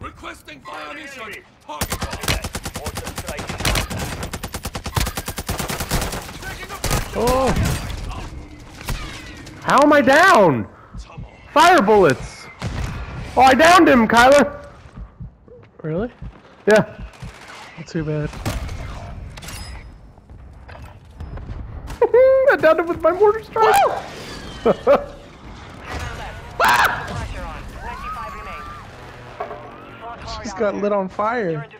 Requesting fire mission. Target. Oh! How am I down? Fire bullets! Oh, I downed him, Kyler! Really? Yeah. Not too bad. I downed him with my mortar strike! She's got lit on fire.